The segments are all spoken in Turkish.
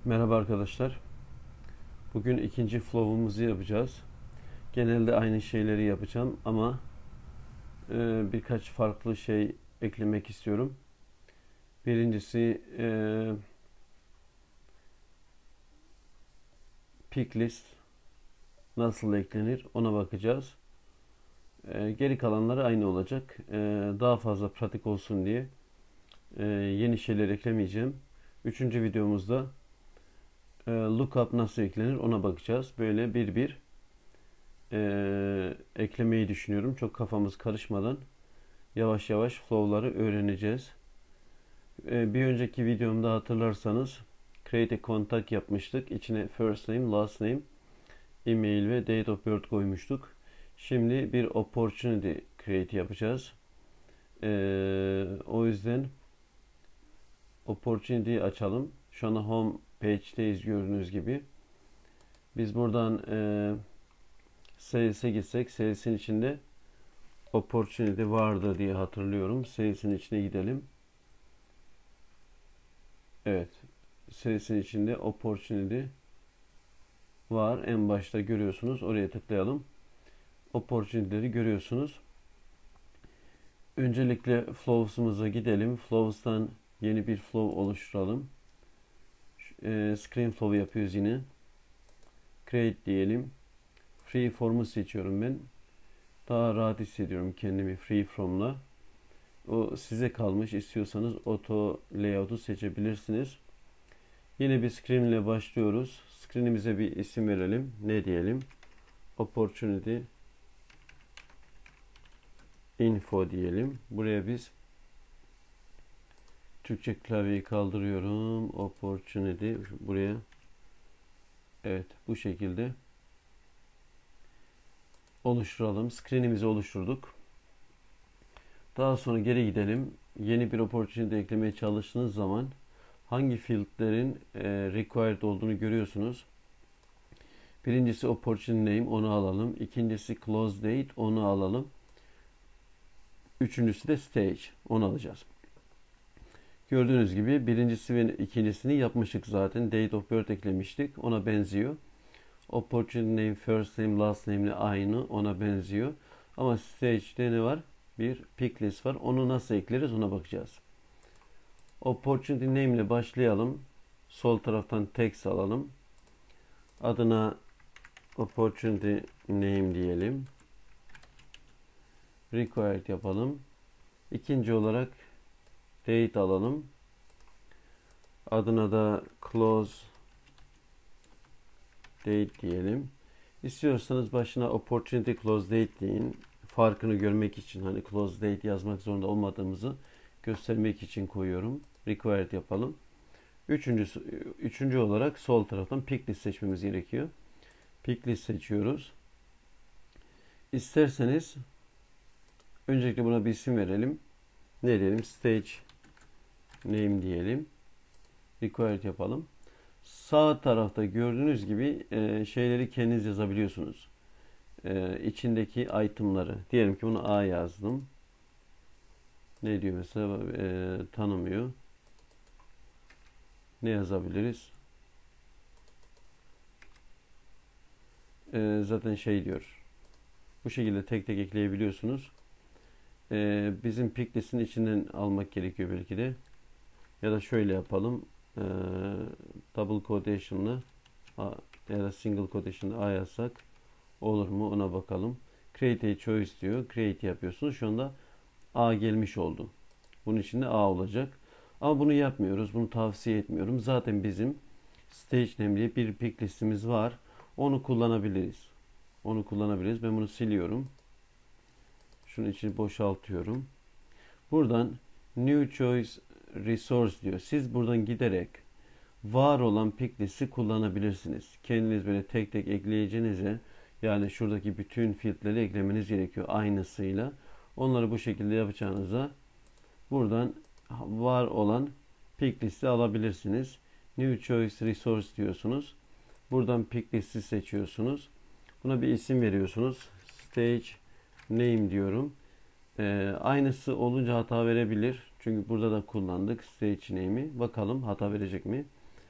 Merhaba arkadaşlar. Bugün ikinci flow'umuzu yapacağız. Genelde aynı şeyleri yapacağım ama birkaç farklı şey eklemek istiyorum. Birincisi pick list nasıl eklenir ona bakacağız. Geri kalanları aynı olacak. Daha fazla pratik olsun diye yeni şeyler eklemeyeceğim. Üçüncü videomuzda lookup nasıl eklenir ona bakacağız. Böyle bir eklemeyi düşünüyorum. Çok kafamız karışmadan yavaş yavaş flow'ları öğreneceğiz. Bir önceki videomda hatırlarsanız create a contact yapmıştık. İçine first name, last name, email ve date of birth koymuştuk. Şimdi bir opportunity create yapacağız. O yüzden opportunity'yi açalım. Şu anda home page'deyiz gördüğünüz gibi. Biz buradan sales'e gitsek, sales'in içinde opportunity vardı diye hatırlıyorum. Sales'in içine gidelim. Evet. Sales'in içinde opportunity var. En başta görüyorsunuz. Oraya tıklayalım. Opportunity'leri görüyorsunuz. Öncelikle flows'umuza gidelim. Flows'tan yeni bir flow oluşturalım. Screen flow yapıyoruz yine. Create diyelim. Free form'u seçiyorum ben. Daha rahat hissediyorum kendimi free form'la. O size kalmış. İstiyorsanız auto layout'u seçebilirsiniz. Yine bir screen ile başlıyoruz. Screen'imize bir isim verelim. Ne diyelim? Opportunity info diyelim. Buraya biz Türkçe klavyeyi kaldırıyorum. Opportunity buraya. Evet, bu şekilde oluşturalım. Screen'imizi oluşturduk. Daha sonra geri gidelim. Yeni bir opportunity eklemeye çalıştığınız zaman hangi field'lerin required olduğunu görüyorsunuz. Birincisi opportunity name, onu alalım. İkincisi close date, onu alalım. Üçüncüsü de stage, onu alacağız. Gördüğünüz gibi birincisi ve ikincisini yapmıştık zaten. Date of birth eklemiştik. Ona benziyor. Opportunity name, first name, last name ile aynı. Ona benziyor. Ama stage'de ne var? Bir pick list var. Onu nasıl ekleriz ona bakacağız. Opportunity name ile başlayalım. Sol taraftan text alalım. Adına opportunity name diyelim. Required yapalım. İkinci olarak date alalım. Adına da close date diyelim. İstiyorsanız başına opportunity close date deyin. Farkını görmek için, hani close date yazmak zorunda olmadığımızı göstermek için koyuyorum. Required yapalım. Üçüncü olarak sol taraftan pick list seçmemiz gerekiyor. Pick list seçiyoruz. İsterseniz öncelikle buna bir isim verelim. Ne diyelim? Stage name diyelim. Required yapalım. Sağ tarafta gördüğünüz gibi şeyleri kendiniz yazabiliyorsunuz. İçindeki itemları. Diyelim ki bunu A yazdım. Ne diyor mesela? Tanımıyor. Ne yazabiliriz? Zaten şey diyor. Bu şekilde tek tek ekleyebiliyorsunuz. Bizim pick list'in içinden almak gerekiyor belki de. Ya da şöyle yapalım. Double quotation'la ya da single quotation'la A yazsak olur mu ona bakalım. Create a choice diyor. Create yapıyorsunuz. Şu anda A gelmiş oldu. Bunun içinde A olacak. Ama bunu yapmıyoruz. Bunu tavsiye etmiyorum. Zaten bizim stage name diye bir pick listimiz var. Onu kullanabiliriz. Onu kullanabiliriz. Ben bunu siliyorum. Şunun içini boşaltıyorum. Buradan New Choice Resource diyor. Siz buradan giderek var olan pick listi kullanabilirsiniz. Kendiniz böyle tek tek ekleyeceğinize, yani şuradaki bütün field'leri eklemeniz gerekiyor aynısıyla. Onları bu şekilde yapacağınıza buradan var olan pick listi alabilirsiniz. New Choice Resource diyorsunuz. Buradan pick listi seçiyorsunuz. Buna bir isim veriyorsunuz. Stage name diyorum. Aynısı olunca hata verebilir. Çünkü burada da kullandık stage name'i. Bakalım hata verecek mi?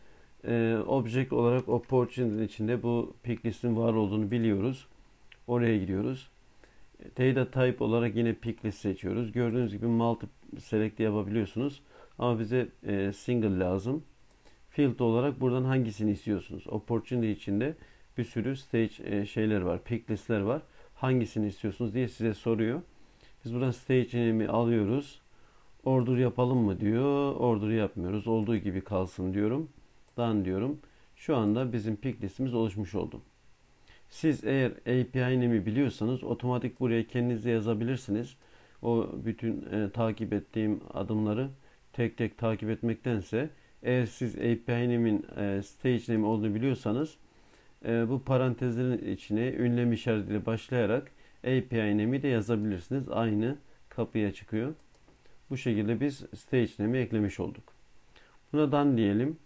Object olarak opportunity'nin içinde bu pick list'in var olduğunu biliyoruz. Oraya giriyoruz. Data type olarak yine pick list seçiyoruz. Gördüğünüz gibi multi select yapabiliyorsunuz. Ama bize single lazım. Field olarak buradan hangisini istiyorsunuz? Opportunity içinde bir sürü stage şeyler var, pick listler var. Hangisini istiyorsunuz diye size soruyor. Biz buradan stage'ini alıyoruz. Order yapalım mı diyor. Order yapmıyoruz. Olduğu gibi kalsın diyorum. Done diyorum. Şu anda bizim pick listimiz oluşmuş oldu. Siz eğer API'ni biliyorsanız otomatik buraya kendiniz de yazabilirsiniz. O bütün takip ettiğim adımları tek tek takip etmektense eğer siz API'nin stage name olduğunu biliyorsanız bu parantezlerin içine ünlem işaretiyle başlayarak API name'i de yazabilirsiniz. Aynı kapıya çıkıyor. Bu şekilde biz stage name'i eklemiş olduk. Buna done diyelim.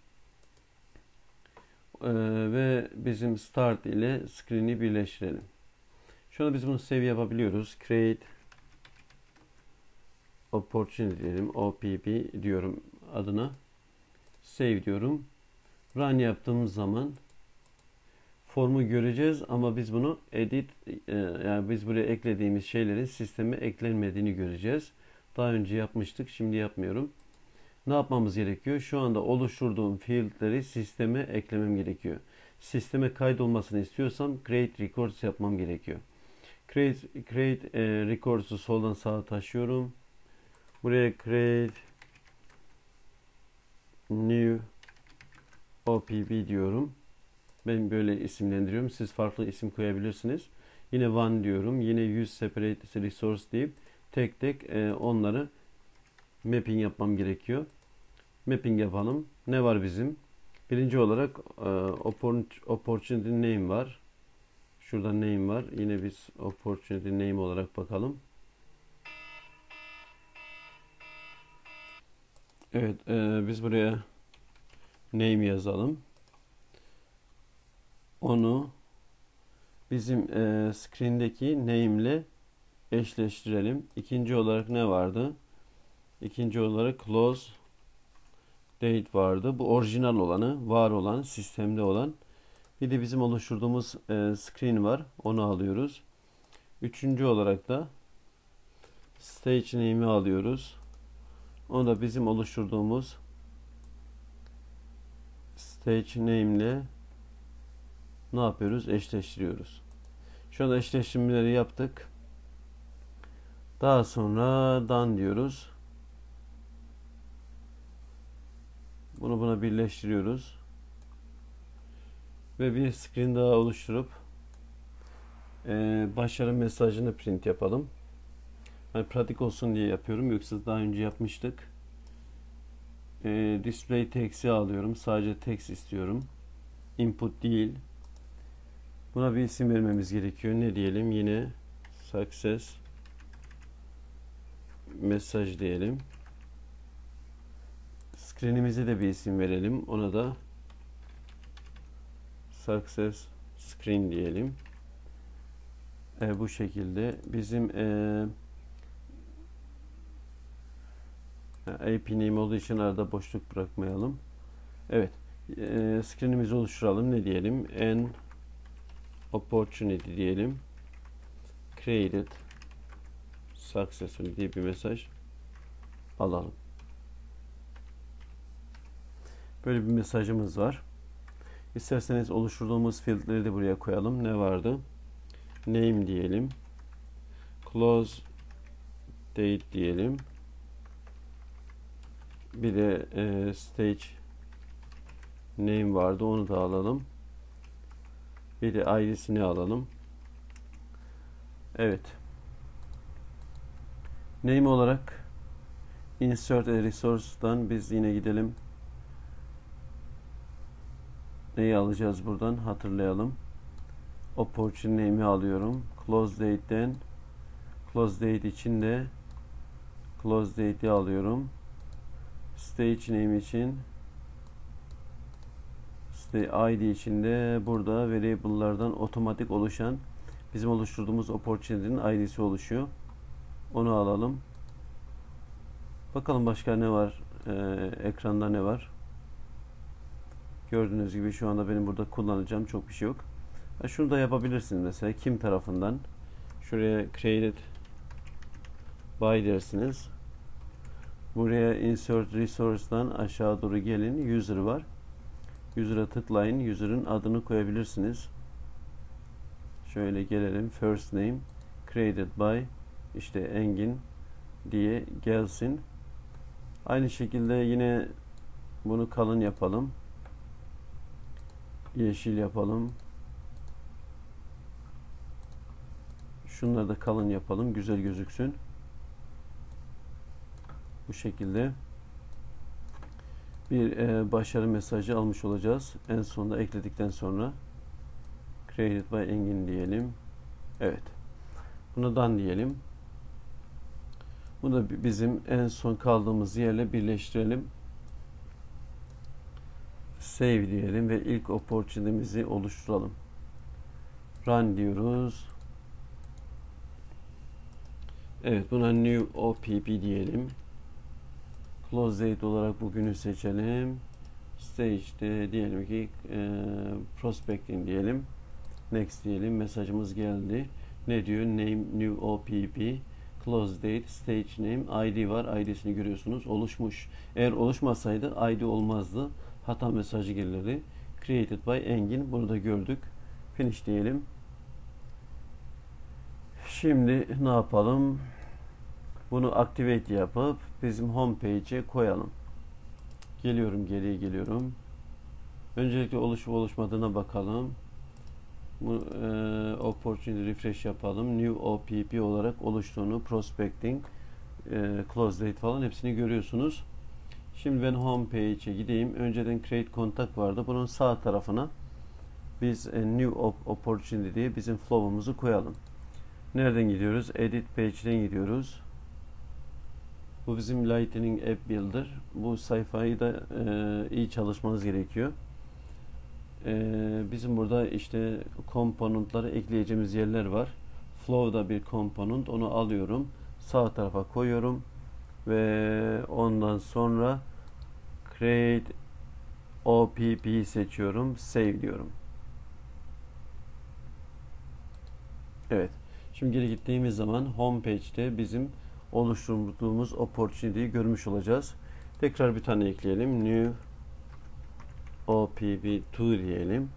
Ve bizim start ile screen'i birleştirelim. Şu anda biz bunu save yapabiliyoruz. Create opportunity diyelim. OPP diyorum adına. Save diyorum. Run yaptığımız zaman formu göreceğiz ama biz bunu edit yani biz buraya eklediğimiz şeylerin sisteme eklenmediğini göreceğiz. Daha önce yapmıştık. Şimdi yapmıyorum. Ne yapmamız gerekiyor? Şu anda oluşturduğum fieldleri sisteme eklemem gerekiyor. Sisteme kaydolmasını istiyorsam create records yapmam gerekiyor. Create records'u soldan sağa taşıyorum. Buraya create new OPB diyorum. Ben böyle isimlendiriyorum. Siz farklı isim koyabilirsiniz. Yine one diyorum. Yine use separate resource deyip tek tek onları mapping yapmam gerekiyor. Mapping yapalım. Ne var bizim? Birinci olarak opportunity name var. Şurada name var. Yine biz opportunity name olarak bakalım. Evet, biz buraya name yazalım. Onu bizim screen'deki name ile eşleştirelim. İkinci olarak ne vardı? İkinci olarak close date vardı. Bu orijinal olanı, var olan, sistemde olan. Bir de bizim oluşturduğumuz screen var. Onu alıyoruz. Üçüncü olarak da stage name'i alıyoruz. Onu da bizim oluşturduğumuz stage name ile ne yapıyoruz? Eşleştiriyoruz. Şu anda eşleştirmeleri yaptık. Daha sonra done diyoruz. Bunu buna birleştiriyoruz. Ve bir screen daha oluşturup başarı mesajını print yapalım. Yani pratik olsun diye yapıyorum. Yoksa daha önce yapmıştık. Display text'i alıyorum. Sadece text istiyorum. Input değil. Buna bir isim vermemiz gerekiyor. Ne diyelim? Yine success mesaj diyelim. Screen'imize de bir isim verelim. Ona da success screen diyelim. Bu şekilde bizim AP name olduğu için arada boşluk bırakmayalım. Evet. Screen'imizi oluşturalım. Ne diyelim? An opportunity diyelim. Created successfully diye bir mesaj alalım. Böyle bir mesajımız var. İsterseniz oluşturduğumuz fieldleri de buraya koyalım. Ne vardı? Name diyelim. Close date diyelim. Bir de stage name vardı. Onu da alalım. Bir de ID'sini alalım. Evet. Name olarak insert a resource'dan biz yine gidelim. Neyi alacağız buradan? Hatırlayalım. Opportunity name'i alıyorum. Close date'den close date için de close date'i alıyorum. Stage name için ID için de burada variable'lardan otomatik oluşan bizim oluşturduğumuz opportunity'nin ID'si oluşuyor. Onu alalım. Bakalım başka ne var? Ekranda ne var? Gördüğünüz gibi şu anda benim burada kullanacağım çok bir şey yok. Şunu da yapabilirsiniz mesela kim tarafından. Şuraya created by dersiniz. Buraya insert resource'dan aşağı doğru gelin. User var. User'a tıklayın. User'ın adını koyabilirsiniz. Şöyle gelelim. First name created by işte Engin diye gelsin. Aynı şekilde yine bunu kalın yapalım. Yeşil yapalım. Şunları da kalın yapalım. Güzel gözüksün. Bu şekilde bir başarı mesajı almış olacağız. En sonunda ekledikten sonra created by Engin diyelim. Evet. Bunu done diyelim. Bunu da bizim en son kaldığımız yerle birleştirelim. Save diyelim ve ilk opportunity'mizi oluşturalım. Run diyoruz. Evet, buna new OPP diyelim. Close date olarak bugünü seçelim. Stage'de diyelim ki prospecting diyelim. Next diyelim. Mesajımız geldi. Ne diyor? Name new OPP. Close date, stage name, ID var. ID'sini görüyorsunuz. Oluşmuş. Eğer oluşmasaydı ID olmazdı. Hata mesajı gelirdi. Created by Engin. Bunu da gördük. Finish diyelim. Şimdi ne yapalım? Bunu activate yapıp bizim home page'e koyalım. Geriye geliyorum. Öncelikle oluşup oluşmadığına bakalım. Bu opportunity refresh yapalım. New OPP olarak oluştuğunu, prospecting, close date falan hepsini görüyorsunuz. Şimdi ben home page'e gideyim. Önceden create contact vardı. Bunun sağ tarafına biz new opportunity diye bizim flow'umuzu koyalım. Nereden gidiyoruz? Edit page'den gidiyoruz. Bu bizim Lightning App Builder. Bu sayfayı da iyi çalışmanız gerekiyor. Bizim burada işte komponentleri ekleyeceğimiz yerler var. Flow'da bir komponent. Onu alıyorum. Sağ tarafa koyuyorum. Ve ondan sonra Create OPP seçiyorum. Save diyorum. Evet. Şimdi geri gittiğimiz zaman home page'te bizim oluşturduğumuz opportunity'yi görmüş olacağız. Tekrar bir tane ekleyelim. New OPP2 diyelim.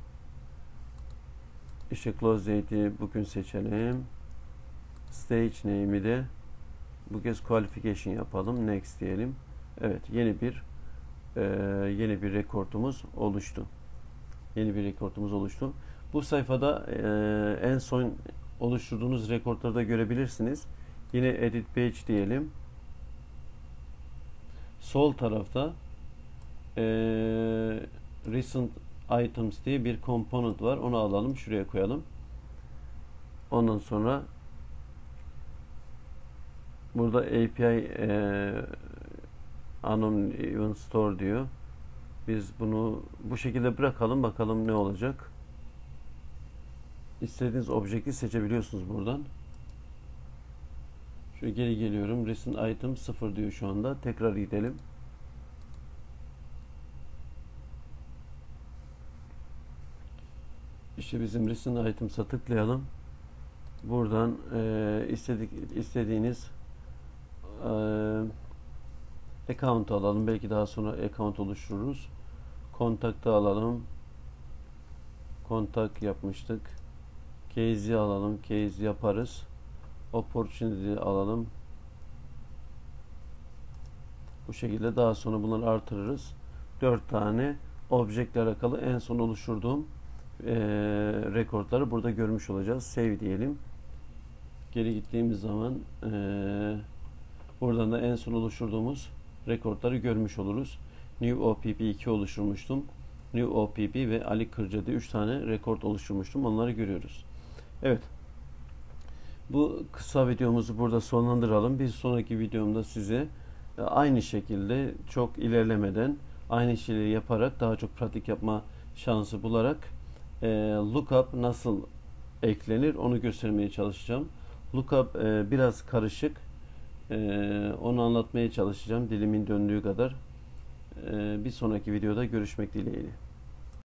İşte close date'i bugün seçelim. Stage name'i de bu kez qualification yapalım. Next diyelim. Evet, yeni bir rekordumuz oluştu. Bu sayfada en son oluşturduğunuz rekortları da görebilirsiniz. Yine edit page diyelim. Sol tarafta recent items diye bir component var. Onu alalım. Şuraya koyalım. Ondan sonra burada API unknown event store diyor. Biz bunu bu şekilde bırakalım. Bakalım ne olacak. İstediğiniz objekti seçebiliyorsunuz buradan. Şöyle geri geliyorum. Recent item 0 diyor şu anda. Tekrar gidelim. İşte bizim recent items'a tıklayalım. Buradan istediğiniz account alalım. Belki daha sonra account oluştururuz. Kontakta alalım. Kontak yapmıştık. Case alalım. Case yaparız. Opportunity alalım. Bu şekilde daha sonra bunları artırırız. 4 tane objektle alakalı en son oluşturduğum rekortları burada görmüş olacağız. Save diyelim. Geri gittiğimiz zaman buradan da en son oluşturduğumuz rekortları görmüş oluruz. New OPP 2 oluşturmuştum. New OPP ve Ali Kırca'da 3 tane rekord oluşturmuştum. Onları görüyoruz. Evet. Bu kısa videomuzu burada sonlandıralım. Bir sonraki videomda size aynı şekilde çok ilerlemeden aynı şeyleri yaparak daha çok pratik yapma şansı bularak lookup nasıl eklenir onu göstermeye çalışacağım. Lookup biraz karışık. Onu anlatmaya çalışacağım dilimin döndüğü kadar. Bir sonraki videoda görüşmek dileğiyle.